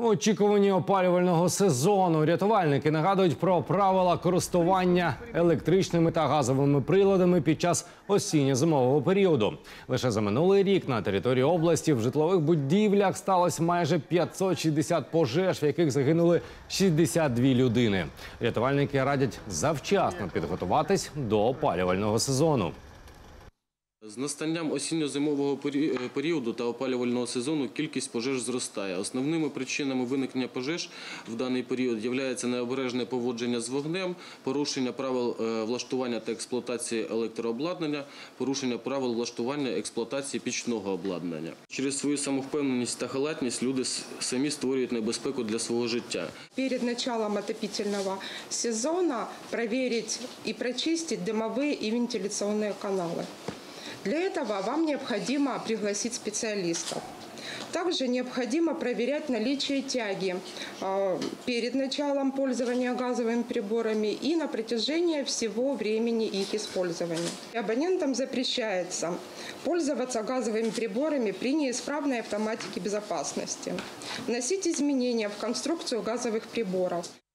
У очікуванні опалювального сезону рятувальники нагадують про правила користування електричними та газовими приладами під час осінньо-зимового періоду. Лише за минулий рік на території області в житлових будівлях сталося майже 560 пожеж, в яких загинули 62 людини. Рятувальники радять завчасно підготуватись до опалювального сезону. З настанням осінньо-зимового періоду та опалювального сезону кількість пожеж зростає. Основними причинами виникнення пожеж в даний період є необережне поводження з вогнем, порушення правил влаштування та експлуатації електрообладнання, порушення правил влаштування і експлуатації пічного обладнання. Через свою самовпевненість та халатність люди самі створюють небезпеку для свого життя. Перед началом отопительного сезона проверить и прочистить дымовые и вентиляционные каналы. Для этого вам необходимо пригласить специалистов. Также необходимо проверять наличие тяги перед началом пользования газовыми приборами и на протяжении всего времени их использования. Абонентам запрещается пользоваться газовыми приборами при неисправной автоматике безопасности, вносить изменения в конструкцию газовых приборов.